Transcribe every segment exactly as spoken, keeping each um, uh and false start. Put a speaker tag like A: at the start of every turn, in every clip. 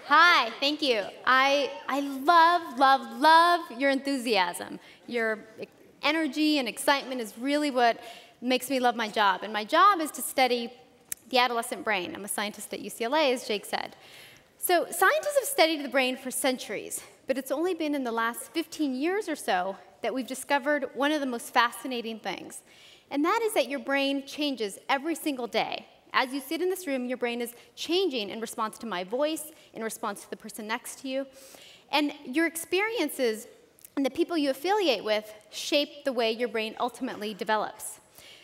A: Hi, thank you. I, I love, love, love your enthusiasm. Your energy and excitement is really what makes me love my job. And my job is to study the adolescent brain. I'm a scientist at U C L A, as Jake said. So scientists have studied the brain for centuries, but it's only been in the last fifteen years or so that we've discovered one of the most fascinating things. And that is that your brain changes every single day. As you sit in this room, your brain is changing in response to my voice, in response to the person next to you. And your experiences and the people you affiliate with shape the way your brain ultimately develops.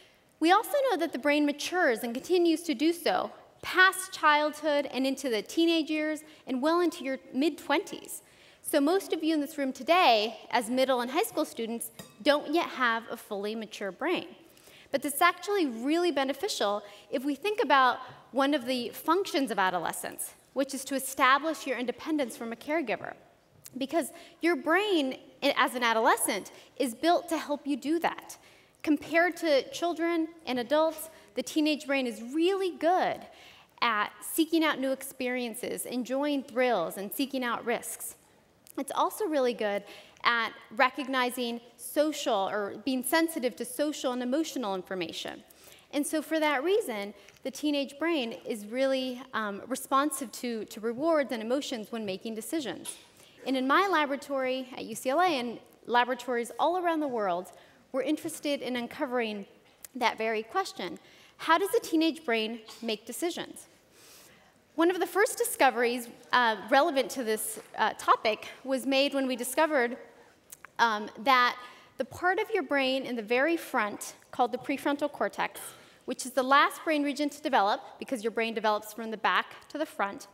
A: We also know that the brain matures and continues to do so past childhood and into the teenage years and well into your mid twenties. So most of you in this room today, as middle and high school students, don't yet have a fully mature brain. But it's actually really beneficial if we think about one of the functions of adolescence, which is to establish your independence from a caregiver. Because your brain, as an adolescent, is built to help you do that. Compared to children and adults, the teenage brain is really good at seeking out new experiences, enjoying thrills, and seeking out risks. It's also really good at recognizing social or being sensitive to social and emotional information. And so for that reason, the teenage brain is really um, responsive to, to rewards and emotions when making decisions. And in my laboratory at U C L A and laboratories all around the world, we're interested in uncovering that very question. How does the teenage brain make decisions? One of the first discoveries uh, relevant to this uh, topic was made when we discovered um, that the part of your brain in the very front, called the prefrontal cortex, which is the last brain region to develop, because your brain develops from the back to the front,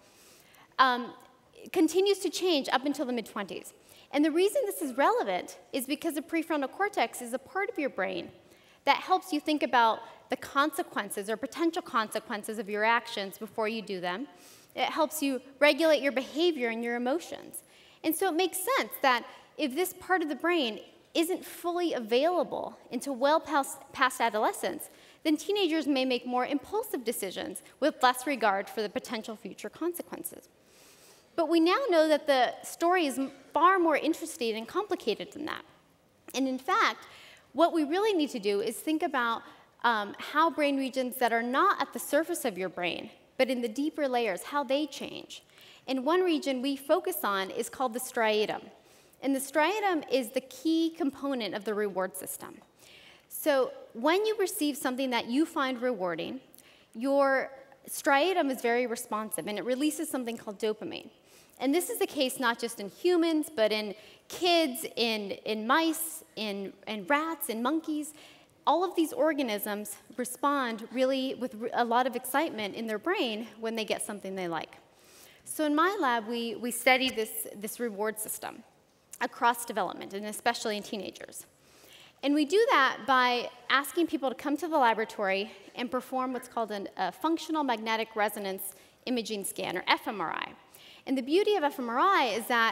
A: um, continues to change up until the mid twenties. And the reason this is relevant is because the prefrontal cortex is a part of your brain that helps you think about the consequences or potential consequences of your actions before you do them. It helps you regulate your behavior and your emotions. And so it makes sense that if this part of the brain isn't fully available until well past, past adolescence, then teenagers may make more impulsive decisions with less regard for the potential future consequences. But we now know that the story is far more interesting and complicated than that. And in fact, what we really need to do is think about um, how brain regions that are not at the surface of your brain, but in the deeper layers, how they change. And one region we focus on is called the striatum. And the striatum is the key component of the reward system. So when you receive something that you find rewarding, your striatum is very responsive, and it releases something called dopamine. And this is the case not just in humans, but in kids, in, in mice, in, in rats, in monkeys. All of these organisms respond really with a lot of excitement in their brain when they get something they like. So in my lab, we, we study this, this reward system across development, and especially in teenagers. And we do that by asking people to come to the laboratory and perform what's called an, a functional magnetic resonance imaging scan, or F M R I. And the beauty of F M R I is that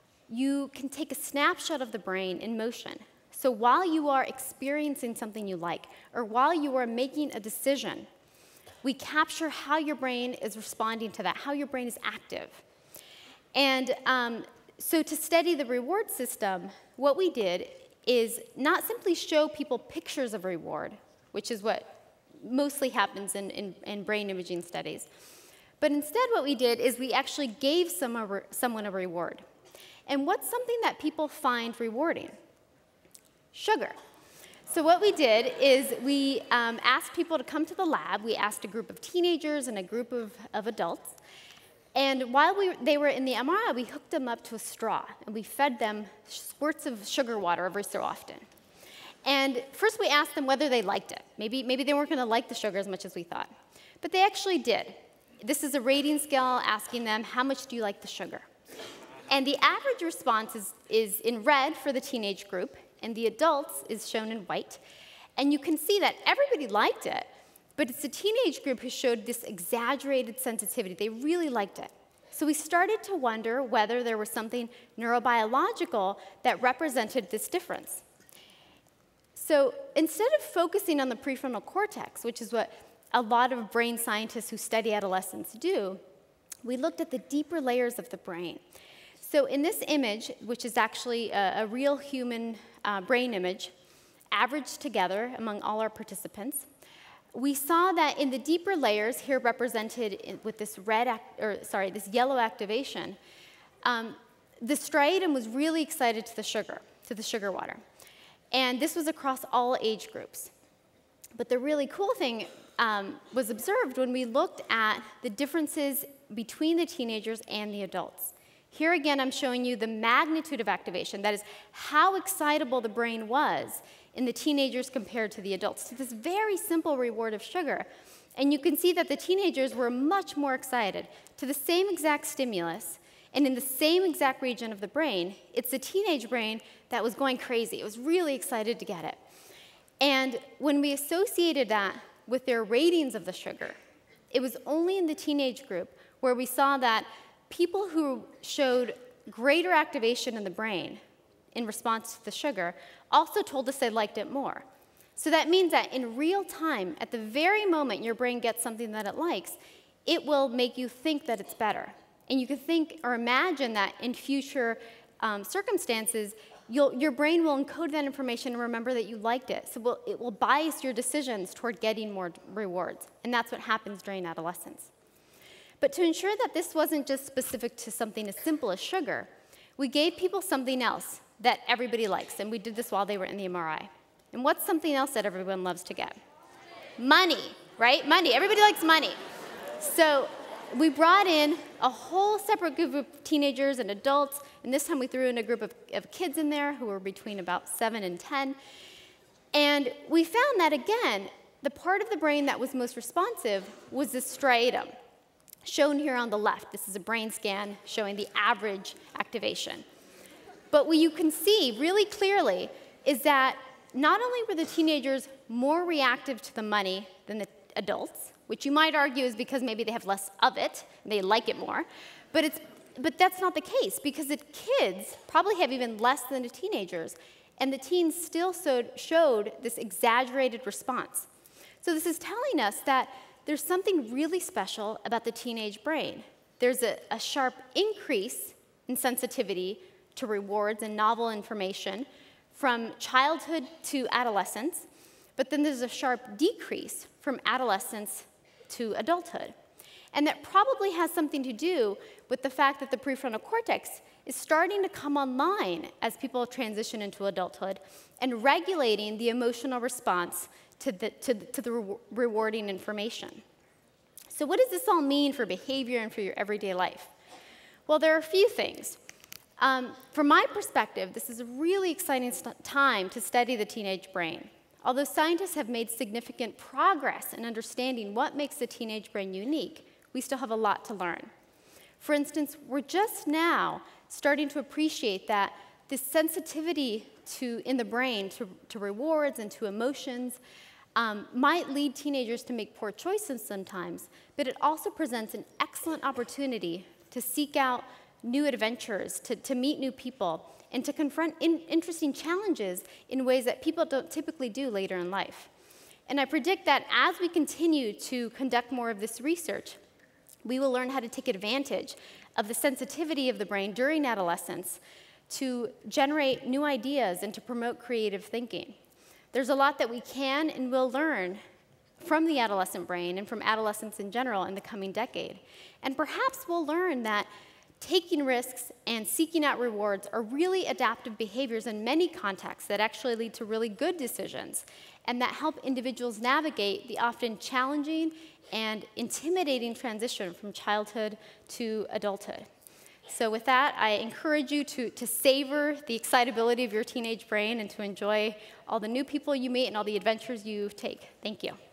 A: you can take a snapshot of the brain in motion. So while you are experiencing something you like, or while you are making a decision, we capture how your brain is responding to that, how your brain is active. And um, so to study the reward system, what we did is not simply show people pictures of reward, which is what mostly happens in, in, in brain imaging studies. But instead what we did is we actually gave some a someone a reward. And what's something that people find rewarding? Sugar. So what we did is we um, asked people to come to the lab. We asked a group of teenagers and a group of, of adults. And while we, they were in the M R I, we hooked them up to a straw, and we fed them squirts of sugar water every so often. And first we asked them whether they liked it. Maybe, maybe they weren't going to like the sugar as much as we thought. But they actually did. This is a rating scale asking them, how much do you like the sugar? And the average response is, is in red for the teenage group, and the adults is shown in white. And you can see that everybody liked it, but it's the teenage group who showed this exaggerated sensitivity. They really liked it. So we started to wonder whether there was something neurobiological that represented this difference. So instead of focusing on the prefrontal cortex, which is what a lot of brain scientists who study adolescents do, we looked at the deeper layers of the brain. So in this image, which is actually a, a real human uh, brain image, averaged together among all our participants, we saw that in the deeper layers, here represented in, with this red, act, or sorry, this yellow activation, um, the striatum was really excited to the sugar, to the sugar water. And this was across all age groups. But the really cool thing um, was observed when we looked at the differences between the teenagers and the adults. Here again, I'm showing you the magnitude of activation, that is, how excitable the brain was in the teenagers compared to the adults, to this very simple reward of sugar. And you can see that the teenagers were much more excited to the same exact stimulus, and in the same exact region of the brain. It's the teenage brain that was going crazy. It was really excited to get it. And when we associated that with their ratings of the sugar, it was only in the teenage group where we saw that people who showed greater activation in the brain in response to the sugar also told us they liked it more. So that means that in real time, at the very moment your brain gets something that it likes, it will make you think that it's better. And you can think or imagine that in future um, circumstances, you'll, your brain will encode that information and remember that you liked it. So we'll, it will bias your decisions toward getting more rewards. And that's what happens during adolescence. But to ensure that this wasn't just specific to something as simple as sugar, we gave people something else that everybody likes. And we did this while they were in the M R I. And what's something else that everyone loves to get? Money, right? Money. Everybody likes money. So we brought in a whole separate group of teenagers and adults, and this time we threw in a group of, of kids in there who were between about seven and ten. And we found that, again, the part of the brain that was most responsive was the striatum, shown here on the left. This is a brain scan showing the average activation. But what you can see really clearly is that not only were the teenagers more reactive to the money than the adults, which you might argue is because maybe they have less of it, and they like it more, but, it's, but that's not the case, because the kids probably have even less than the teenagers, and the teens still showed, showed this exaggerated response. So this is telling us that there's something really special about the teenage brain. There's a, a sharp increase in sensitivity to rewards and novel information from childhood to adolescence, but then there's a sharp decrease from adolescence to adulthood. And that probably has something to do with the fact that the prefrontal cortex is starting to come online as people transition into adulthood and regulating the emotional response to the, to, to the re rewarding information. So what does this all mean for behavior and for your everyday life? Well, there are a few things. Um, from my perspective, this is a really exciting time to study the teenage brain. Although scientists have made significant progress in understanding what makes the teenage brain unique, we still have a lot to learn. For instance, we're just now starting to appreciate that this sensitivity to, in the brain to, to rewards and to emotions um, might lead teenagers to make poor choices sometimes, but it also presents an excellent opportunity to seek out new adventures, to, to meet new people, and to confront in, interesting challenges in ways that people don't typically do later in life. And I predict that as we continue to conduct more of this research, we will learn how to take advantage of the sensitivity of the brain during adolescence to generate new ideas and to promote creative thinking. There's a lot that we can and will learn from the adolescent brain and from adolescents in general in the coming decade. And perhaps we'll learn that taking risks and seeking out rewards are really adaptive behaviors in many contexts that actually lead to really good decisions and that help individuals navigate the often challenging and intimidating transition from childhood to adulthood. So with that, I encourage you to, to savor the excitability of your teenage brain and to enjoy all the new people you meet and all the adventures you take. Thank you.